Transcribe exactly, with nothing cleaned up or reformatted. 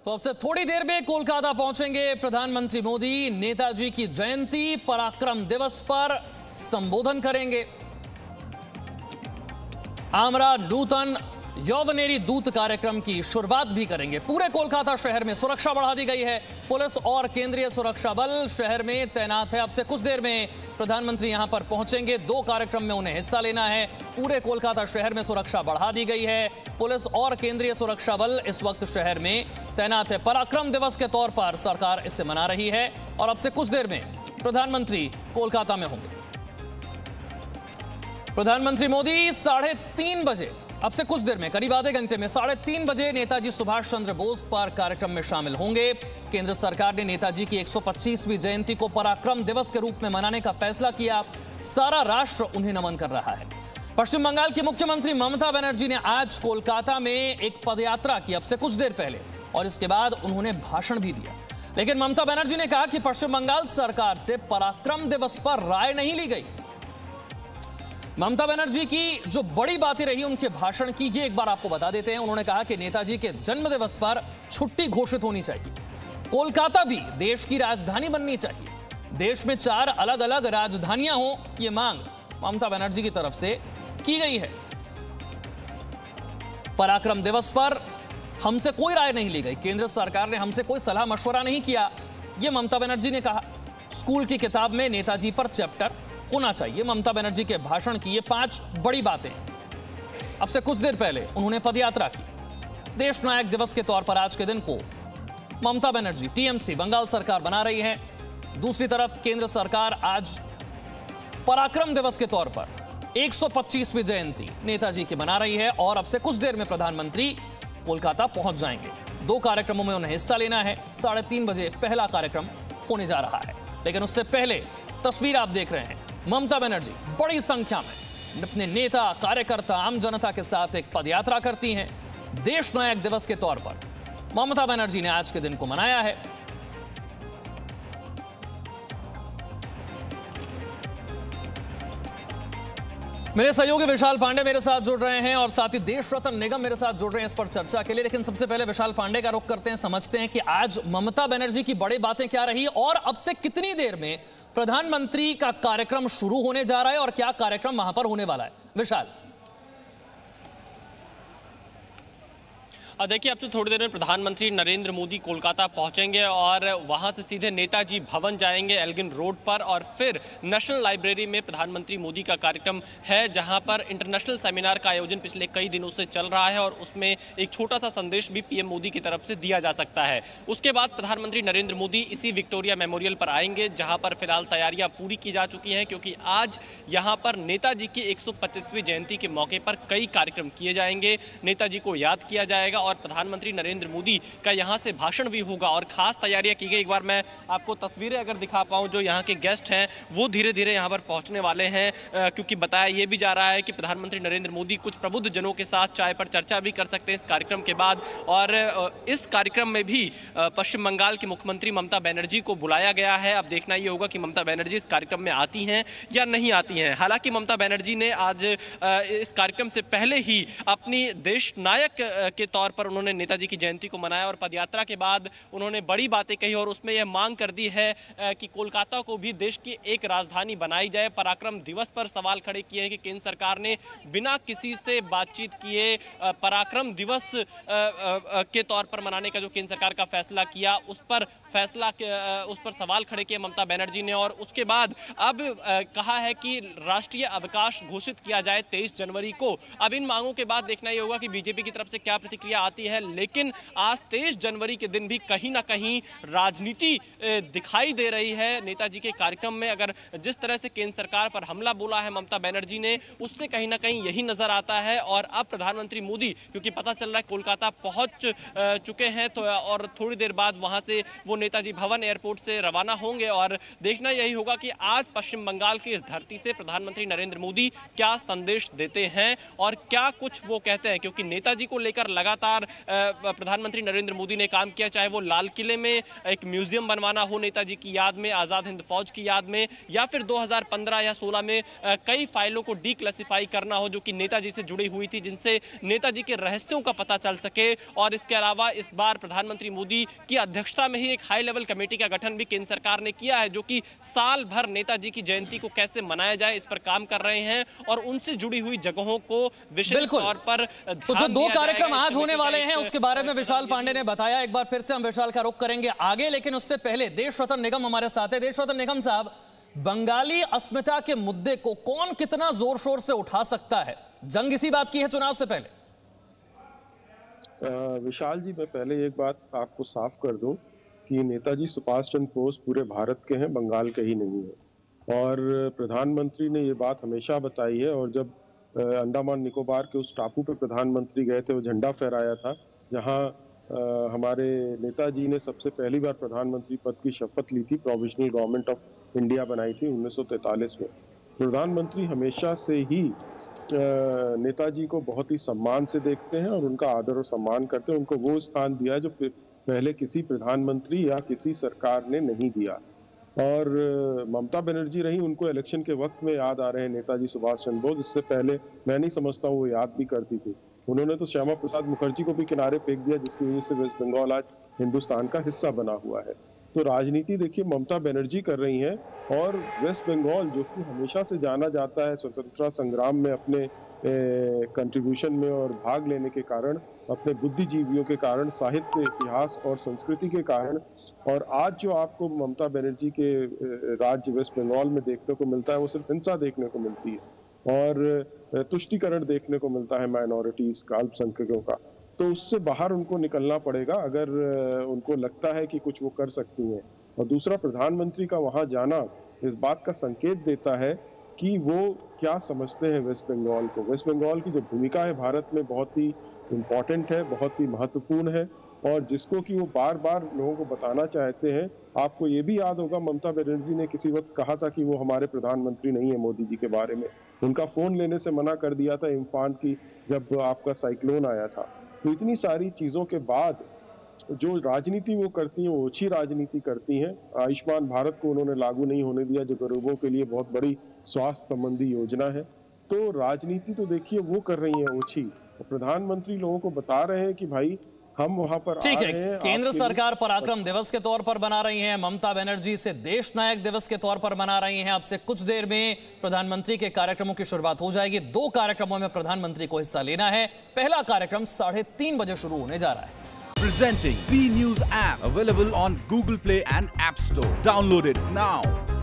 तो अब से थोड़ी देर में कोलकाता पहुंचेंगे प्रधानमंत्री मोदी। नेताजी की जयंती पराक्रम दिवस पर संबोधन करेंगे। आमरा नूतन यौवनेरी दूत कार्यक्रम की शुरुआत भी करेंगे। पूरे कोलकाता शहर में सुरक्षा बढ़ा दी गई है। पुलिस और केंद्रीय सुरक्षा बल शहर में तैनात है। अब से कुछ देर में प्रधानमंत्री यहां पर पहुंचेंगे। दो कार्यक्रम में उन्हें हिस्सा लेना है। पूरे कोलकाता शहर में सुरक्षा बढ़ा दी गई है। पुलिस और केंद्रीय सुरक्षा बल इस वक्त शहर में तैनात है। पराक्रम दिवस के तौर पर सरकार इसे मना रही है और अब से कुछ देर में प्रधानमंत्री कोलकाता में होंगे। प्रधानमंत्री मोदी साढ़े तीन बजे अब से कुछ देर में करीब आधे घंटे में साढ़े तीन बजे नेताजी सुभाष चंद्र बोस पर कार्यक्रम में शामिल होंगे। केंद्र सरकार ने नेताजी की एक सौ पच्चीसवीं जयंती को पराक्रम दिवस के रूप में मनाने का फैसला किया। सारा राष्ट्र उन्हें नमन कर रहा है। पश्चिम बंगाल की मुख्यमंत्री ममता बनर्जी ने आज कोलकाता में एक पदयात्रा की अब से कुछ देर पहले और इसके बाद उन्होंने भाषण भी दिया। लेकिन ममता बनर्जी ने कहा कि पश्चिम बंगाल सरकार से पराक्रम दिवस पर राय नहीं ली गई। ममता बनर्जी की जो बड़ी बातें रही उनके भाषण की, ये एक बार आपको बता देते हैं। उन्होंने कहा कि नेताजी के जन्म दिवस पर छुट्टी घोषित होनी चाहिए। कोलकाता भी देश की राजधानी बननी चाहिए। देश में चार अलग अलग राजधानियां हो, ये मांग ममता बनर्जी की तरफ से की गई है। पराक्रम दिवस पर हमसे कोई राय नहीं ली गई। केंद्र सरकार ने हमसे कोई सलाह मशवरा नहीं किया, यह ममता बनर्जी ने कहा। स्कूल की किताब में नेताजी पर चैप्टर होना चाहिए। ममता बनर्जी के भाषण की ये पांच बड़ी बातें। अब से कुछ देर पहले उन्होंने पदयात्रा की। देश नायक दिवस के तौर पर आज के दिन को ममता बनर्जी टीएमसी बंगाल सरकार बना रही है। दूसरी तरफ केंद्र सरकार आज पराक्रम दिवस के तौर पर एक सौ पच्चीसवीं जयंती नेताजी की मना रही है और अब से कुछ देर में प्रधानमंत्री कोलकाता पहुंच जाएंगे। दो कार्यक्रमों में उन्हें हिस्सा लेना है। साढ़े तीन बजे पहला कार्यक्रम होने जा रहा है। लेकिन उससे पहले तस्वीर आप देख रहे हैं। ममता बनर्जी बड़ी संख्या में अपने नेता, कार्यकर्ता, आम जनता के साथ एक पदयात्रा करती हैं। देश नायक दिवस के तौर पर ममता बनर्जी ने आज के दिन को मनाया है। मेरे सहयोगी विशाल पांडे मेरे साथ जुड़ रहे हैं और साथ ही देश रत्न निगम मेरे साथ जुड़ रहे हैं इस पर चर्चा के लिए। लेकिन सबसे पहले विशाल पांडे का रुख करते हैं, समझते हैं कि आज ममता बनर्जी की बड़ी बातें क्या रही और अब से कितनी देर में प्रधानमंत्री का कार्यक्रम शुरू होने जा रहा है और क्या कार्यक्रम वहां पर होने वाला है। विशाल, देखिए, अब से थोड़ी देर में प्रधानमंत्री नरेंद्र मोदी कोलकाता पहुंचेंगे और वहां से सीधे नेताजी भवन जाएंगे एल्गिन रोड पर और फिर नेशनल लाइब्रेरी में प्रधानमंत्री मोदी का कार्यक्रम है, जहां पर इंटरनेशनल सेमिनार का आयोजन पिछले कई दिनों से चल रहा है और उसमें एक छोटा सा संदेश भी पीएम मोदी की तरफ से दिया जा सकता है। उसके बाद प्रधानमंत्री नरेंद्र मोदी इसी विक्टोरिया मेमोरियल पर आएंगे, जहाँ पर फिलहाल तैयारियाँ पूरी की जा चुकी हैं, क्योंकि आज यहाँ पर नेताजी की एक सौ पच्चीसवीं जयंती के मौके पर कई कार्यक्रम किए जाएंगे। नेताजी को याद किया जाएगा और प्रधानमंत्री नरेंद्र मोदी का यहां से भाषण भी होगा और खास तैयारियां की गई। एक बार मैं आपको तस्वीरें अगर दिखा पाऊं, जो यहां के गेस्ट हैं वो धीरे धीरे यहां पर पहुंचने वाले हैं, क्योंकि बताया यह भी जा रहा है कि प्रधानमंत्री नरेंद्र मोदी कुछ प्रबुद्ध जनों के साथ चाय पर चर्चा भी कर सकते हैं इस कार्यक्रम के बाद। और इस कार्यक्रम में भी पश्चिम बंगाल की मुख्यमंत्री ममता बनर्जी को बुलाया गया है। अब देखना यह होगा कि ममता बनर्जी इस कार्यक्रम में आती हैं या नहीं आती हैं। हालांकि ममता बनर्जी ने आज इस कार्यक्रम से पहले ही अपनी देश नायक के तौर पर उन्होंने नेताजी की जयंती को मनाया और पदयात्रा के बाद उन्होंने बड़ी बातें कही और उसमें यह मांग कर दी है कि कोलकाता को भी देश की एक राजधानी बनाई जाए। पराक्रम दिवस पर सवाल खड़े किए हैं कि केंद्र सरकार ने बिना किसी से बातचीत किए पराक्रम दिवस के तौर पर मनाने का जो केंद्र सरकार का फैसला किया, उस पर फैसला उस पर सवाल खड़े किए ममता बनर्जी ने। और उसके बाद अब कहा है कि राष्ट्रीय अवकाश घोषित किया जाए तेईस जनवरी को। अब इन मांगों के बाद देखना यह होगा कि बीजेपी की तरफ से क्या प्रतिक्रिया आती है। लेकिन आज तेईस जनवरी के दिन भी कहीं ना कहीं राजनीति दिखाई दे रही है नेताजी के कार्यक्रम में। अगर जिस तरह से केंद्र सरकार पर हमला बोला है ममता बनर्जी ने, उससे कहीं ना कहीं यही नजर आता है। और अब प्रधानमंत्री मोदी, क्योंकि पता चल रहा है कोलकाता पहुंच चुके हैं, तो और थोड़ी देर बाद वहां से वो नेताजी भवन एयरपोर्ट से रवाना होंगे और देखना यही होगा कि आज पश्चिम बंगाल की इस धरती से प्रधानमंत्री नरेंद्र मोदी क्या संदेश देते हैं और क्या कुछ वो कहते हैं, क्योंकि नेताजी को लेकर लगातार लगातार प्रधानमंत्री नरेंद्र मोदी ने काम किया, चाहे वो लाल किले में एक म्यूजियम बनवाना हो नेताजी की याद में, आज़ाद हिंद फौज की याद में, या फिर दो हज़ार पंद्रह या सोलह में कई फाइलों को डीक्लासिफाई करना हो जो कि नेताजी से जुड़ी हुई थी, जिनसे नेताजी के रहस्यों का पता चल सके। और इसके अलावा इस बार प्रधानमंत्री मोदी की अध्यक्षता में ही एक हाई लेवल कमेटी का गठन भी केंद्र सरकार ने किया है, जो कि साल भर नेताजी की जयंती को कैसे मनाया जाए इस पर काम कर रहे हैं और उनसे जुड़ी हुई जगहों को विशेष तौर पर तो जो दो कार्यक्रम आज होने वाले हैं उसके बारे में विशाल पांडे ने बताया। एक बार फिर से हम विशाल का रुख करेंगे आगे, लेकिन उससे पहले देश रत्न निगम हमारे साथ है। देश रत्न निगम साहब, बंगाली अस्मिता के मुद्दे को कौन कितना जोर शोर से उठा सकता है? जंग इसी बात की है चुनाव से पहले। आ, विशाल जी, मैं पहले एक बात आपको साफ कर दूं कि नेताजी सुभाष चंद्र बोस पूरे भारत के हैं, बंगाल के ही नहीं है। और प्रधानमंत्री ने ये बात हमेशा बताई है, और जब अंडमान निकोबार के उस टापू पे प्रधानमंत्री गए थे, वो झंडा फहराया था जहां हमारे नेताजी ने सबसे पहली बार प्रधानमंत्री पद की शपथ ली थी, प्रोविजनल गवर्नमेंट ऑफ इंडिया बनाई थी उन्नीस सौ तैंतालीस में। प्रधानमंत्री हमेशा से ही नेताजी को बहुत ही सम्मान से देखते हैं और उनका आदर और सम्मान करते हैं। उनको वो स्थान दिया जो पहले किसी प्रधानमंत्री या किसी सरकार ने नहीं दिया। और ममता बनर्जी रही, उनको इलेक्शन के वक्त में याद आ रहे हैं नेताजी सुभाष चंद्र बोस। इससे पहले मैं नहीं समझता हूँ वो याद भी करती थी। उन्होंने तो श्यामा प्रसाद मुखर्जी को भी किनारे फेंक दिया, जिसकी वजह से वेस्ट बंगाल आज हिंदुस्तान का हिस्सा बना हुआ है। तो राजनीति देखिए ममता बनर्जी कर रही हैं, और वेस्ट बंगाल जो कि हमेशा से जाना जाता है स्वतंत्रता संग्राम में अपने कंट्रीब्यूशन में और भाग लेने के कारण, अपने बुद्धिजीवियों के कारण, साहित्य, इतिहास और संस्कृति के कारण। और आज जो आपको ममता बनर्जी के राज्य वेस्ट बंगाल में देखने को मिलता है, वो सिर्फ हिंसा देखने को मिलती है और तुष्टीकरण देखने को मिलता है माइनॉरिटीज का, अल्पसंख्यकों का। तो उससे बाहर उनको निकलना पड़ेगा अगर उनको लगता है कि कुछ वो कर सकती हैं। और दूसरा, प्रधानमंत्री का वहां जाना इस बात का संकेत देता है कि वो क्या समझते हैं वेस्ट बंगाल को। वेस्ट बंगाल की जो भूमिका है भारत में बहुत ही इम्पोर्टेंट है, बहुत ही महत्वपूर्ण है, और जिसको कि वो बार बार लोगों को बताना चाहते हैं। आपको ये भी याद होगा ममता बनर्जी ने किसी वक्त कहा था कि वो हमारे प्रधानमंत्री नहीं है मोदी जी के बारे में। उनका फोन लेने से मना कर दिया था इम्फान की, जब आपका साइक्लोन आया था। तो इतनी सारी चीजों के बाद जो राजनीति वो करती हैं, वो ओछी राजनीति करती हैं। आयुष्मान भारत को उन्होंने लागू नहीं होने दिया, जो गरीबों के लिए बहुत बड़ी स्वास्थ्य संबंधी योजना है। तो राजनीति तो देखिए वो कर रही है ओछी, और प्रधानमंत्री लोगों को बता रहे हैं कि भाई हम वहां पर ठीक है। केंद्र सरकार पराक्रम दिवस के तौर पर बना रही है, ममता बनर्जी से देश नायक दिवस के तौर पर बना रही हैं। अब से कुछ देर में प्रधानमंत्री के कार्यक्रमों की शुरुआत हो जाएगी। दो कार्यक्रमों में प्रधानमंत्री को हिस्सा लेना है। पहला कार्यक्रम साढ़े तीन बजे शुरू होने जा रहा है। Presenting B News app, available on Google Play and App Store. Download it now.